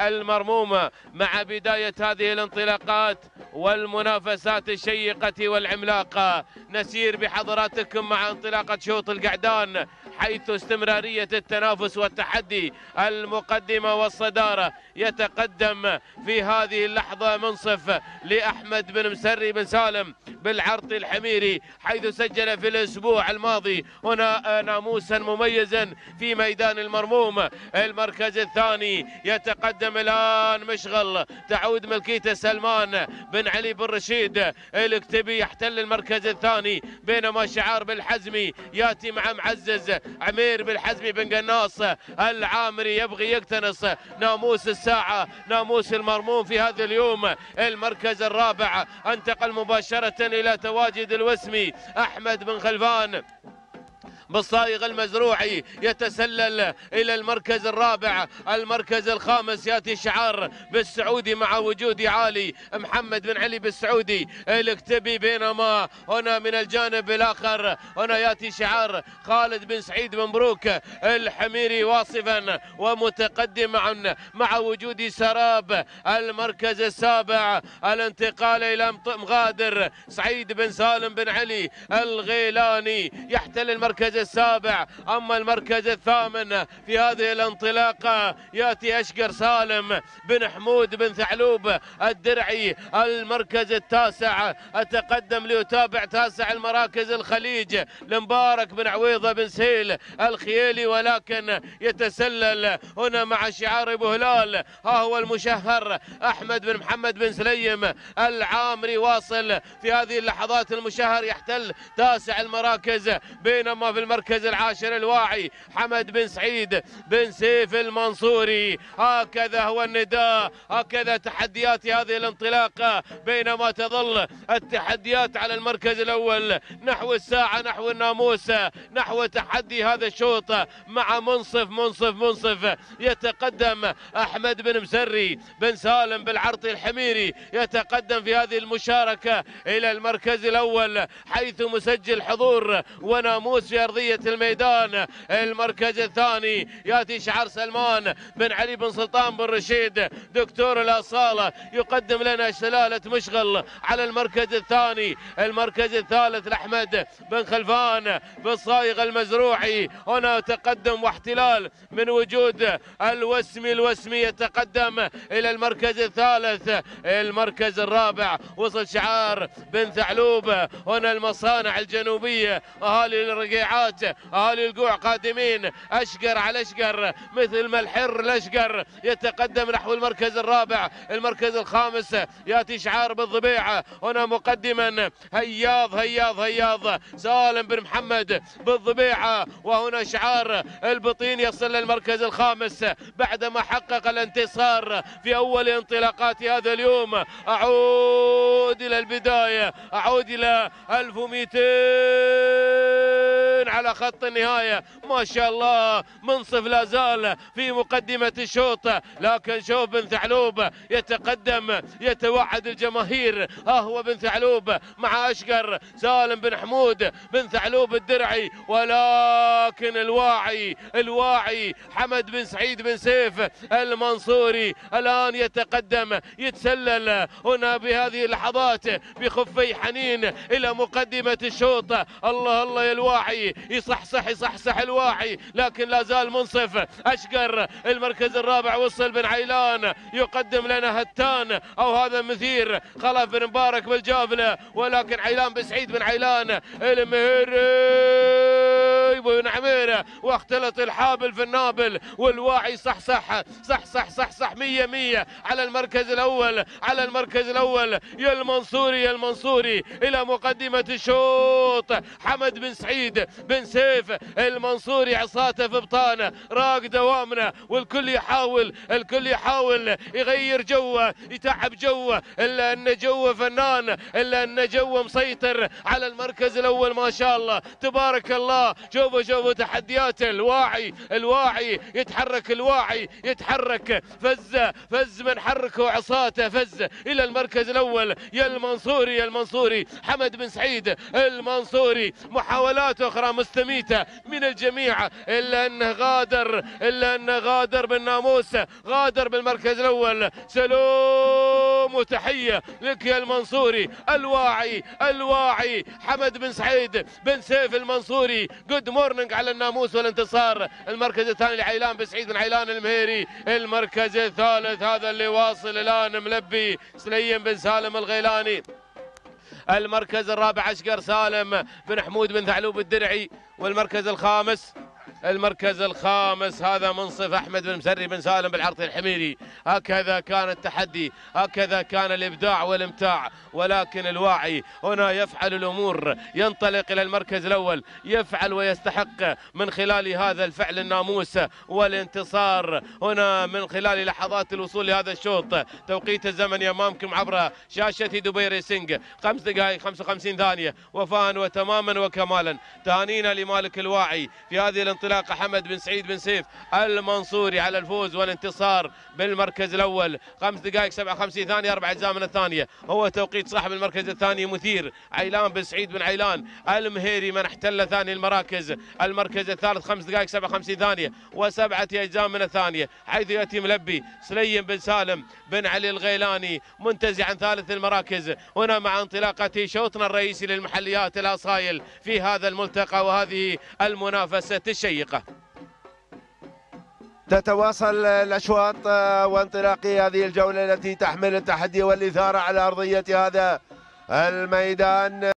المرموم مع بداية هذه الانطلاقات والمنافسات الشيقة والعملاقة. نسير بحضراتكم مع انطلاقة شوط القعدان، حيث استمرارية التنافس والتحدي. المقدمة والصدارة يتقدم في هذه اللحظة منصف لأحمد بن مسري بن سالم بالعرض الحميري، حيث سجل في الأسبوع الماضي هنا ناموسا مميزا في ميدان المرموم. المركز الثاني يتقدم الآن مشغل، تعود ملكيته سلمان بن علي بن رشيد الاكتبي يحتل المركز الثاني، بينما شعار بالحزمي ياتي مع معزز عمير بالحزمي بن قناص العامري يبغي يقتنص ناموس الساعة، ناموس المرموم في هذا اليوم. المركز الرابع انتقل مباشرة إلى تواجد الوسمي أحمد بن خلفان بالصايغ المزروعي، يتسلل إلى المركز الرابع. المركز الخامس يأتي شعار بالسعودي مع وجود عالي محمد بن علي بالسعودي الاكتبي، بينما هنا من الجانب الآخر هنا يأتي شعار خالد بن سعيد بن بروك الحميري واصفا ومتقدما مع وجود سراب. المركز السابع الانتقال إلى مغادر سعيد بن سالم بن علي الغيلاني يحتل المركز السابع. أما المركز الثامن في هذه الانطلاقة يأتي أشقر سالم بن حمود بن ثعلوب الدرعي. المركز التاسع أتقدم لأتابع تاسع المراكز الخليج لمبارك بن عويضة بن سيل الخيالي، ولكن يتسلل هنا مع شعار أبو هلال ها هو المشهر أحمد بن محمد بن سليم العامري واصل في هذه اللحظات. المشهر يحتل تاسع المراكز، بينما في المركز العاشر الواعي حمد بن سعيد بن سيف المنصوري. هكذا هو النداء، هكذا تحديات هذه الانطلاقة، بينما تظل التحديات على المركز الأول نحو الساعة، نحو الناموس، نحو تحدي هذا الشوط مع منصف يتقدم أحمد بن مسري بن سالم بالعرض الحميري، يتقدم في هذه المشاركة إلى المركز الأول حيث مسجل حضور وناموس في أرضية الميدان. المركز الثاني يأتي شعار سلمان بن علي بن سلطان بن رشيد دكتور الأصالة يقدم لنا سلالة مشغل على المركز الثاني. المركز الثالث لأحمد بن خلفان بالصايغ المزروعي، هنا تقدم واحتلال من وجود الوسمي يتقدم إلى المركز الثالث. المركز الرابع وصل شعار بن ثعلوب، هنا المصانع الجنوبية أهالي الرقيعات أهالي القوع قادمين أشقر على أشقر مثل ما الحر الأشقر، يتقدم نحو المركز الرابع. المركز الخامس يأتي شعار بالضبيعة، هنا مقدما هياض سالم بن محمد بالضبيعة، وهنا شعار البطين يصل للمركز الخامس بعدما حقق الانتصار في أول انطلاقات هذا اليوم. أعود إلى البداية، أعود إلى 1200 على خط النهاية. ما شاء الله منصف لا زال في مقدمة الشوط، لكن شوف بن ثعلوب يتقدم يتوعد الجماهير. ها هو بن ثعلوب مع أشقر سالم بن حمود بن ثعلوب الدرعي، ولكن الواعي حمد بن سعيد بن سيف المنصوري الآن يتقدم يتسلل هنا بهذه اللحظات بخفي حنين إلى مقدمة الشوط. الله يا الواعي يصحصح الواعي، لكن لا زال منصف. أشقر المركز الرابع وصل بن عيلان يقدم لنا هتان أو هذا مثير خلف بن مبارك بالجافلة، ولكن عيلان بن سعيد بن عيلان المهري بن عميرة، واختلط الحابل في النابل، والواعي صح 100 على المركز الأول. يا المنصوري إلى مقدمة الشوط. حمد بن سعيد بن سيف المنصوري عصاته في بطانه راق دوامنا، والكل يحاول يغير جوه يتعب جوه، إلا أن جوه فنان، إلا أن جوه مسيطر على المركز الأول. ما شاء الله تبارك الله. شوف شوفوا تحديات الواعي يتحرك، الواعي يتحرك، فز من حركه عصاته، فز الى المركز الاول. يا المنصوري حمد بن سعيد المنصوري، محاولات اخرى مستميته من الجميع الا انه غادر بالناموس، غادر بالمركز الاول. سلام وتحيه لك يا المنصوري. الواعي حمد بن سعيد بن سيف المنصوري، جود مورنينج على الناموس والانتصار. المركز الثاني لعيلان بن سعيد بن عيلان المهيري. المركز الثالث هذا اللي واصل الان ملبي سليم بن سالم الغيلاني. المركز الرابع عشقر سالم بن حمود بن ثعلوب الدرعي. والمركز الخامس هذا منصف احمد بن مسري بن سالم بالعرطي الحميري. هكذا كان التحدي، هكذا كان الابداع والامتاع، ولكن الواعي هنا يفعل الامور، ينطلق الى المركز الاول، يفعل ويستحق من خلال هذا الفعل الناموس والانتصار. هنا من خلال لحظات الوصول لهذا الشوط، توقيت الزمن امامكم عبر شاشه دبي ريسنج، 5 دقائق 55 ثانيه وفاء وتماما وكمالا. تهانينا لمالك الواعي في هذه الانطلاقه حمد بن سعيد بن سيف المنصوري على الفوز والانتصار بالمركز الاول. 5 دقائق 57 ثانيه 4 اجزاء من الثانيه هو توقيت صاحب المركز الثاني مثير عيلان بن سعيد بن عيلان المهيري من احتل ثاني المراكز. المركز الثالث 5 دقائق 57 ثانيه و7 اجزاء من الثانيه، حيث ياتي ملبي سليم بن سالم بن علي الغيلاني منتزعا ثالث المراكز. هنا مع انطلاقه شوطنا الرئيسي للمحليات الاصايل في هذا الملتقى وهذه المنافسه الشيقه. تتواصل الأشواط وانطلاق هذه الجولة التي تحمل التحدي والإثارة على أرضية هذا الميدان.